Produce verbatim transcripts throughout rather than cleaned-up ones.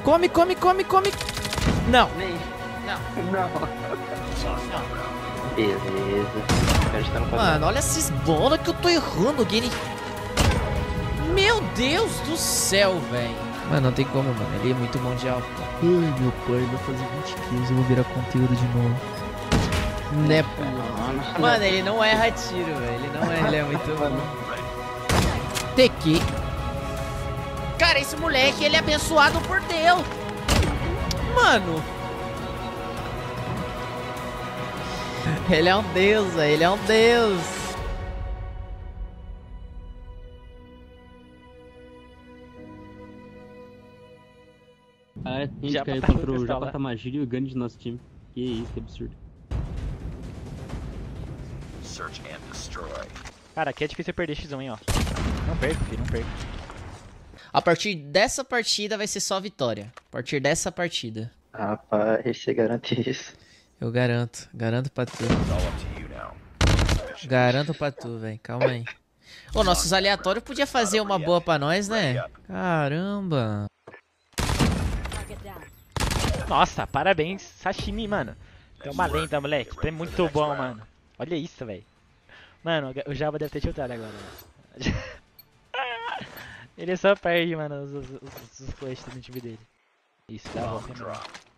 Come, come, come, come. Não. Nem. Não. Não. Não. Beleza. A gente tá no Mano, olha essas bolas que eu tô errando, Gini. Meu Deus do céu, velho. Mano, não tem como, mano. Ele é muito bom de alto. Ai, meu pai, vai fazer vinte kills. Eu vou virar conteúdo de novo. Né, pô. Mano, ele não erra tiro, velho. Ele não erra, ele é muito bom. T Q. Cara, esse moleque, ele é abençoado por Deus. Mano. Ele é um deus, velho. Ele é um deus. Ah, a gente Já caiu tá contra o no Japa Tamagiri e o Gandhi do nosso time. Que isso, que absurdo. Cara, aqui é difícil perder X um, hein, ó. Não perco, filho, não perco. A partir dessa partida vai ser só vitória. A partir dessa partida. Rapaz, você garante isso. Eu garanto. Garanto pra tu. Garanto pra tu, velho. Calma aí. Ô, nossos aleatórios podia fazer uma boa pra nós, né? Caramba. Nossa, parabéns, Sashimi, mano. Tu é uma lenda, moleque. Tu é muito bom, mano. Olha isso, velho. Mano, o Java deve ter tiltado agora. Ele só perde, mano, os, os, os, os clutches do time dele. Isso, dá bom, mano.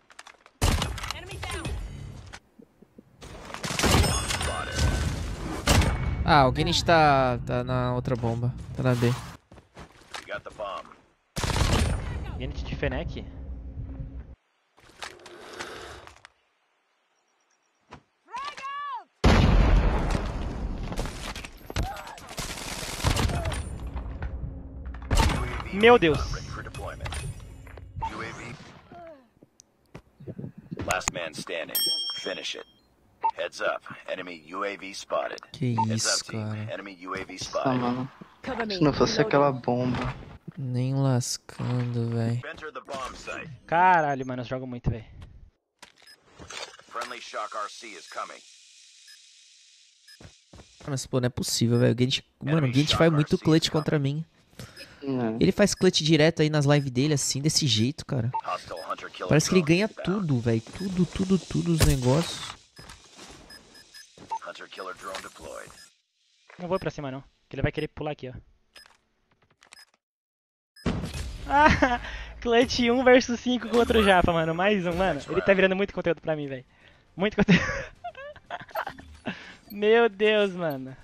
Ah, o Guinness tá, tá na outra bomba. Tá na B. Unit de Fennec? Meu Deus! Last man standing. Finish it. Heads up. Enemy U A V spotted. Que Heads isso, up, team. cara. Enemy U A V Ah, spotted. mano. Se não fosse aquela bomba. Nem lascando, velho. Enter the bomb site. Caralho, mano, eu jogo muito, velho. Friendly Shock R C is coming. Mas, pô, não é possível, velho. Mano, o Gint faz muito clutch contra mim. Não. Ele faz clutch direto aí nas lives dele, assim, desse jeito, cara. Hostile hunter killer Parece que ele drone ganha inbound. tudo, velho. Tudo, tudo, tudo os negócios. Hunter killer drone deployed. Não vou pra cima, não. Que ele vai querer pular aqui, ó. Ah, clutch um versus cinco contra o Japa, mano. Mais um, mano. Ele tá virando muito conteúdo pra mim, velho. Muito conteúdo. Meu Deus, mano.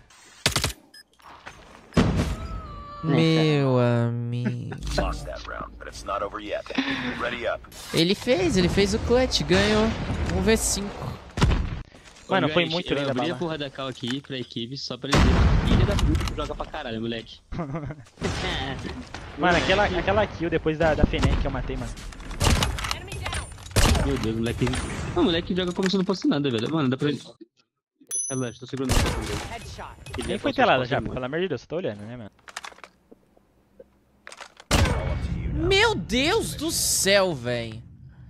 Meu amigo. Lost that round, but it's not over yet. Ready up. Ele fez, ele fez o clutch, ganhou um V cinco. Mano, Ô, foi gente, muito eu linda a abri a bala. porra da cal aqui pra equipe só pra ele ver. Filha da puta que joga pra caralho, moleque. Mano, aquela, aquela kill depois da, da Fennec que eu matei, mano. Meu Deus, moleque. Não, moleque joga como se não fosse nada, velho. Mano, dá pra ele. Relaxa, tô segurando o botão dele. Ele Nem é foi forte, telada forte, já, mano. pelo amor de Deus, eu tô olhando, né, mano? Meu Deus do céu, velho.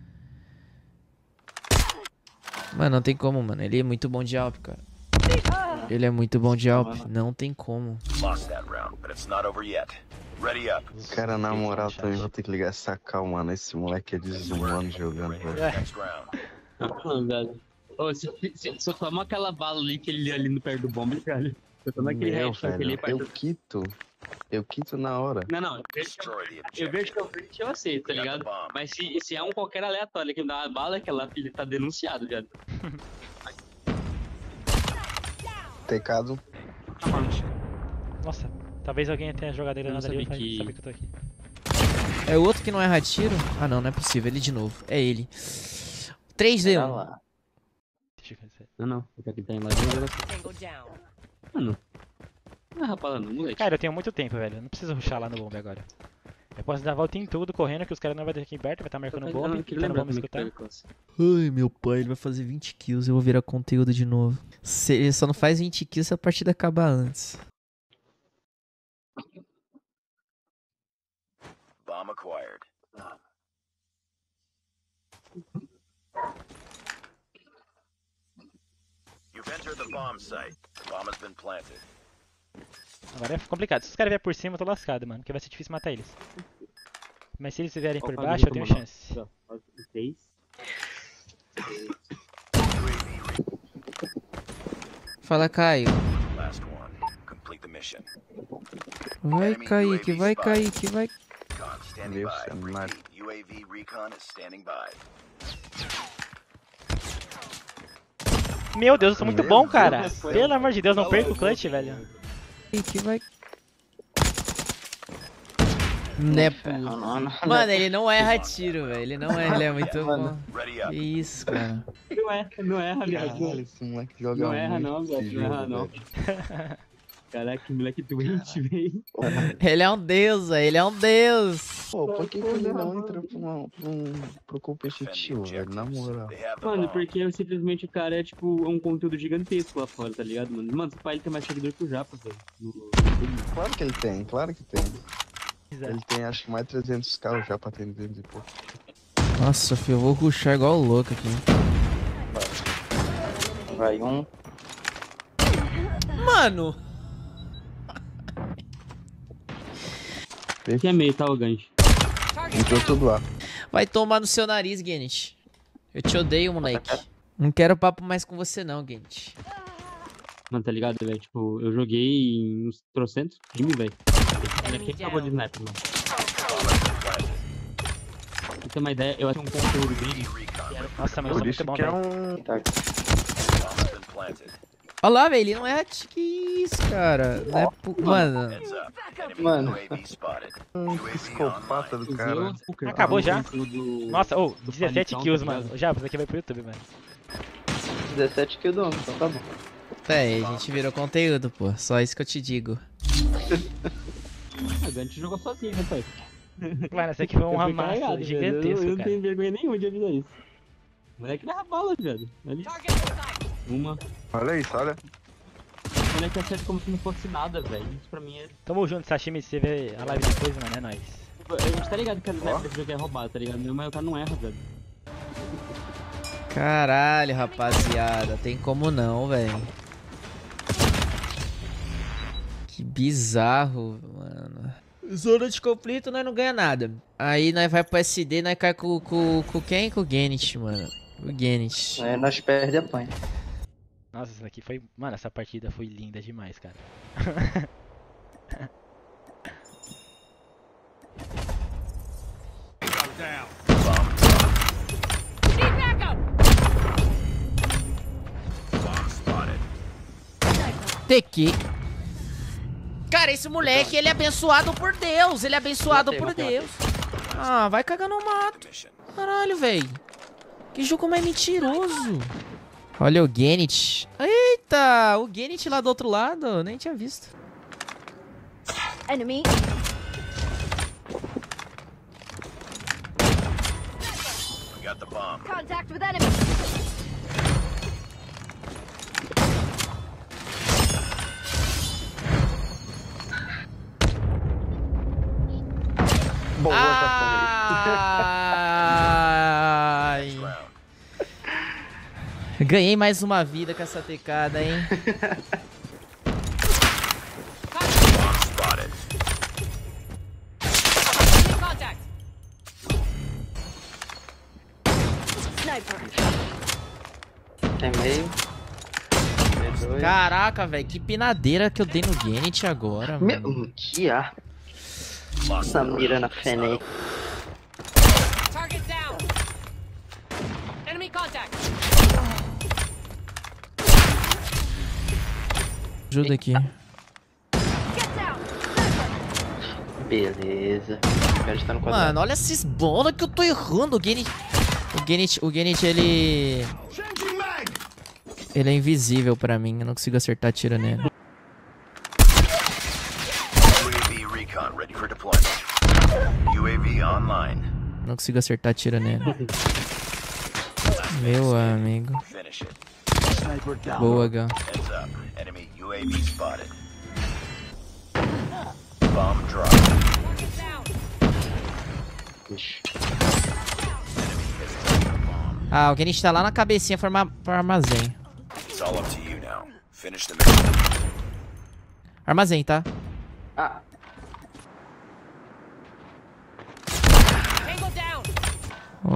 Mano, não tem como, mano. Ele é muito bom de Alp, cara. Ele é muito bom de Alp. Não tem como. Lost that round, but it's not over yet. Ready up. Cara, na moral, também vou ter que ligar essa cal, mano. Esse moleque é desumano jogando, velho. Next round. Ah, velho. Ô, se, se, se eu tomar aquela bala ali que ele ali no perto do bomba, velho. Se eu tomar aquele Meu, headshot ali, velho, eu parece... quito. Eu quito na hora. Não, não. Eu vejo que Destroy the eu, eu objective. vejo que eu vejo que eu aceito, tá ligado? Mas se, se é um qualquer aleatório que me dá uma bala, aquela filha tá denunciado, velho. Tecado. Nossa, talvez alguém tenha jogado ele Eu na não ali, sabia eu que- sabia que eu tô aqui. É o outro que não erra tiro? Ah, não, não é possível. Ele de novo. É ele. três v Tá um. lá. Deixa eu ver. Não, não. Eu quero que ele tá em lá de geração. Mano. Não é rapaz, não, moleque. Cara, eu tenho muito tempo, velho. Eu não preciso rushar lá no bombe agora. Eu posso dar a volta em tudo correndo que os caras não vão ter aqui perto, vai estar marcando o bombe, que tá no bombe escutar. Ai, meu pai, ele vai fazer vinte kills. Eu vou virar conteúdo de novo. Se ele só não faz vinte kills se a partida acabar antes. Bomb acquired. You've entered the bomb site. The bomb has been planted. Agora é complicado. Se os caras vierem por cima, eu tô lascado, mano. Porque vai ser difícil matar eles. Mas se eles vierem por Opa, baixo, eu tenho tomou, chance. não. Seis. Fala, Caio. Last one. Complete the mission. Vai, Kaique, vai, Kaique, vai. Recon standing Meu by. cenário. Repeat, U A V recon is standing by. Meu Deus, eu sou muito bom, cara. Deus. Pelo amor de Deus, não perca o clutch, velho. Kaique, vai. Né, pô. Não, não, não. Mano, ele não erra tiro, velho. Ele não erra, ele é muito bom. Ready Que up. isso, cara. Não erra, não erra, viado. Caralho, esse moleque joga Não erra muito não, velho. esse Não erra jogo, não. velho. Caraca, que moleque doente, velho. Ele é um deus, velho. Ele é um deus. Pô, por que, que ele não entra pra um, pra um, pro competitivo, velho? Na moral. They have the Mano, bomb. porque simplesmente o cara é tipo um conteúdo gigantesco lá fora, tá ligado, mano? Mano, esse pai ele tem mais seguidor que o Japa, velho. No- no- Claro que ele tem, claro que tem. Ele tem acho que mais de trezentos caras já pra ter dentro de pouco. Nossa, filho, eu vou rushar igual o louco aqui. Vai um. Mano! Que é meio, tá, o gancho? Entrou tudo lá. Vai tomar no seu nariz, Genit. Eu te odeio, moleque. Não quero papo mais com você não, Genit. Mano, tá ligado, velho? Tipo, eu joguei em uns trocentos times, velho. Ele aqui acabou de sniper, mano. Pra ter uma ideia, eu acho um conteúdo dele. Nossa, mas eu sou Por muito isso bom, que é velho. um... Tá. Bomb has been planted. Olha lá, velho, ele não erra. Que isso, cara? Não é pu- Mano, Heads up. Enemy Mano. U A V spotted. um psicopata do cara. Acabou já? Do... Nossa, ô, do dezessete palitão, kills, tá ligado? mano. Já, isso aqui vai pro YouTube, mano. dezessete kills do homem, então tá bom. é, a gente virou conteúdo, pô. Só isso que eu te digo. Ah, o Gant jogou sozinho, né, pai? Mano, esse aqui foi um Eu fui amasso carregado, velho. Eu, gigantesco, eu não cara. tenho vergonha nenhuma de avisar isso. O moleque leva bala, velho. Ali. Uma. Olha isso, olha. O moleque acerta como se não fosse nada, velho. Isso pra mim é. Tamo junto, Sashimi, se você vê a live depois, mano, é nóis. A gente tá ligado que a sniper desse jogo é roubada, tá ligado? Mas o cara não erra, velho. Caralho, rapaziada. Tem como não, velho. Que bizarro, mano. Zona de conflito, nós não ganha nada. Aí nós vai pro S D, nós cai com, com, com quem? Com o Genit, mano. O Genit. Aí nós perde a panha. Nossa, essa aqui foi... Mano, essa partida foi linda demais, cara. Bomb spotted. T Q. Cara, esse moleque, ele é abençoado por Deus. Ele é abençoado por Deus. Ah, vai cagar no mato. Mission. Caralho, velho. Que jogo mais mentiroso. Olha o Genit. Eita, o Genit lá do outro lado. Eu nem tinha visto. Enemy. We got the bomb. Contact with enemy. Boa, Ai. Round. Ganhei mais uma vida com essa tecada, hein? Bomb spotted. Contact. Sniper. Tem meio. Tem dois. Caraca, velho, que pinadeira que eu dei no Genit agora, Meu, mano. que ar. Lost Essa the mira na round. Fenei. Target down. Enemy contact. Ajuda aqui. Get down. Beleza. O cara está no quadrado. Mano, olha esses bolas que eu tô errando. O Genit... O Genit, o Genit, ele... Ele é invisível pra mim. Eu não consigo acertar tiro nele. U A V recon ready for deployment. U A V online. Não consigo acertar tiro nele. Meu amigo. Finish it. Boa, Gal. Heads up. Enemy U A V spotted. Bomb drop. Target down. Ixi. Enemy has taken the bomb. Ah, o Genit tá lá na cabecinha pro arma- pro armazém. It's all up to you now. Finish the mission. Armazém, tá? Ah,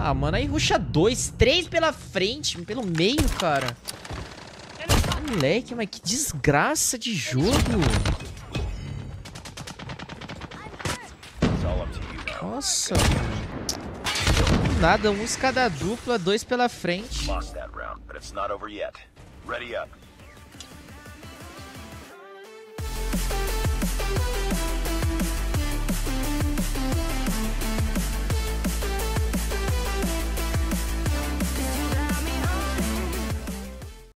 Ah, mano, aí ruxa dois, três pela frente, pelo meio, cara. Moleque, mas que desgraça de jogo. Nossa, mano. Nada, um escada dupla, dois pela frente. Lost that round, but it's not over yet. Ready up.